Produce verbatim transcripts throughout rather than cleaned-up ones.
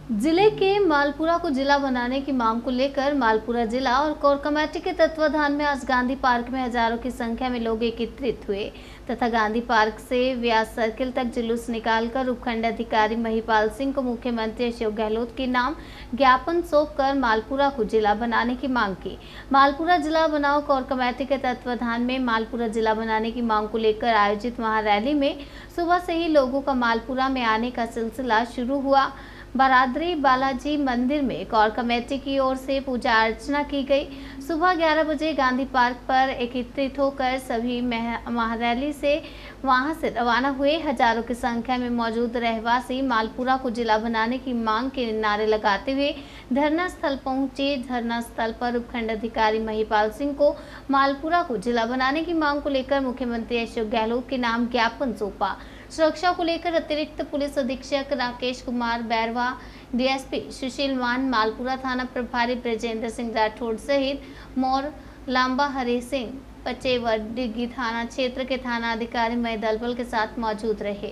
जिले के मालपुरा को जिला बनाने की मांग को लेकर मालपुरा जिला और कोर कमेटी के तत्वाधान में आज गांधी पार्क में हजारों की संख्या में लोग एकत्रित हुए तथा गांधी पार्क से व्यास सर्किल तक जुलूस निकालकर उपखंड अधिकारी महिपाल सिंह को मुख्यमंत्री अशोक गहलोत के नाम ज्ञापन सौंपकर मालपुरा को जिला बनाने की मांग की। मालपुरा जिला बनाओ कोर कमेटी के तत्वाधान में मालपुरा जिला बनाने की मांग को लेकर आयोजित महारैली में सुबह से ही लोगों का मालपुरा में आने का सिलसिला शुरू हुआ। बरादरी बालाजी मंदिर में कोर कमेटी की ओर से पूजा अर्चना की गई। सुबह ग्यारह बजे गांधी पार्क पर एकत्रित होकर सभी महारैली से वहां से रवाना हुए। हजारों की संख्या में मौजूद रहवासी मालपुरा को जिला बनाने की मांग के नारे लगाते हुए धरना स्थल पहुंचे। धरना स्थल पर उपखंड अधिकारी महिपाल सिंह को मालपुरा को जिला बनाने की मांग को लेकर मुख्यमंत्री अशोक गहलोत के नाम ज्ञापन सौंपा। सुरक्षा को लेकर अतिरिक्त पुलिस अधीक्षक राकेश कुमार बैरवा, डीएसपी सुशील मान, मालपुरा थाना प्रभारी ब्रजेंद्र सिंह राठौड़ सहित मोर लांबा हरि सिंह पचेवर डिग्गी थाना क्षेत्र के थाना अधिकारी मय दलबल के साथ मौजूद रहे।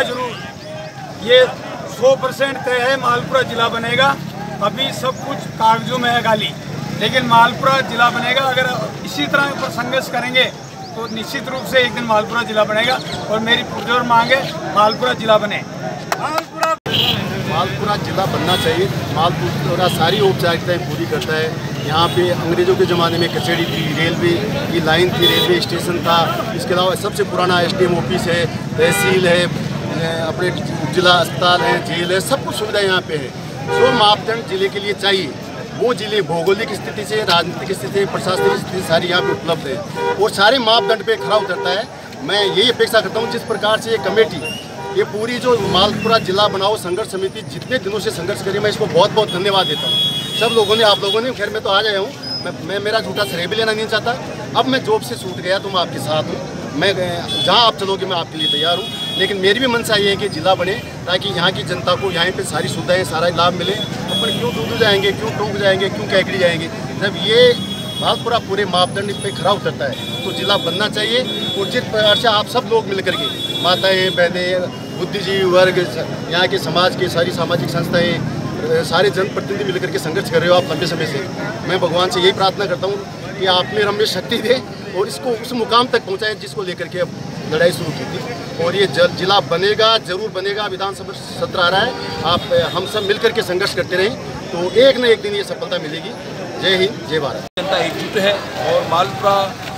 ये सौ परसेंट तय है, मालपुरा जिला बनेगा। अभी सब कुछ कागजों में है गाली, लेकिन मालपुरा जिला बनेगा। अगर इसी तरह पर संघर्ष करेंगे तो निश्चित रूप से एक दिन मालपुरा जिला बनेगा और मेरी पुरजोर मांग है मालपुरा जिला बने। मालपुरा मालपुरा जिला बनना चाहिए। मालपुरा सारी औपचारिकताएं पूरी करता है। यहाँ पे अंग्रेजों के ज़माने में कचहरी थी, रेलवे की लाइन थी, रेलवे स्टेशन था। इसके अलावा सबसे पुराना एसडीएम ऑफिस है, तहसील है, अपने जिला अस्पताल है, जेल है, सब कुछ सुविधा यहाँ पे है। जो मापदंड जिले के लिए चाहिए वो जिले भौगोलिक स्थिति से, राजनीतिक स्थिति से, प्रशासनिक स्थिति सारी यहाँ पे उपलब्ध है और सारे मापदंड पे खरा उतरता है। मैं यही अपेक्षा करता हूँ जिस प्रकार से ये कमेटी, ये पूरी जो मालपुरा जिला बनाओ संघर्ष समिति जितने दिनों से संघर्ष करी, मैं इसको बहुत बहुत धन्यवाद देता हूँ। सब लोगों ने, आप लोगों ने, खैर मैं तो आ गया हूँ, मैं मैं मेरा झूठा श्रेय भी लेना नहीं चाहता। अब मैं जॉब से छूट गया तो मैं आपके साथ हूँ। मैं जहाँ आप चलोगे मैं आपके लिए तैयार हूँ, लेकिन मेरी भी मंशा ये है कि जिला बने ताकि यहाँ की जनता को यहाँ पे सारी सुविधाएं, सारा लाभ मिले। अपन क्यों दूर जाएंगे, क्यों टोंक जाएंगे, क्यों कैकड़ी जाएंगे। जब ये मालपुरा पूरे मापदंड पे खरा उतरता है तो जिला बनना चाहिए। और जिस प्रकार से आप सब लोग मिल करके, माताएँ, बहनें, बुद्धिजीवी वर्ग, यहाँ के समाज के सारी सामाजिक संस्थाएँ, सारे जनप्रतिनिधि मिलकर के संघर्ष कर रहे हो आप लंबे समय से। मैं भगवान से यही प्रार्थना करता हूँ कि आप में हमें शक्ति दे और इसको उस मुकाम तक पहुँचाएं जिसको लेकर के अब लड़ाई शुरू की थी। और ये जल जिला बनेगा, जरूर बनेगा। विधानसभा सत्र आ रहा है, आप हम सब मिलकर के संघर्ष करते रहें तो एक न एक दिन ये सफलता मिलेगी। जय हिंद, जय भारत। जनता एकजुट है और मालपुरा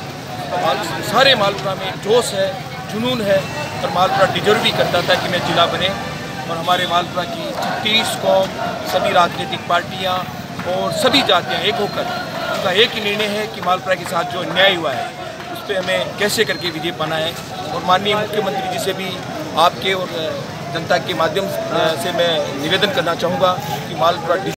माल, सारे मालपुरा में जोश है, जुनून है और मालपुरा डिजर्व भी करता था कि मैं जिला बने। और हमारे मालपुरा की छत्तीस कौम, सभी राजनीतिक पार्टियां और सभी जातियां एक होकर उनका एक ही निर्णय है कि मालपुरा के साथ जो अन्याय हुआ है उस पर हमें कैसे करके विजय पाना है। और माननीय मुख्यमंत्री जी से भी आपके और जनता के माध्यम से मैं निवेदन करना चाहूँगा कि मालपुरा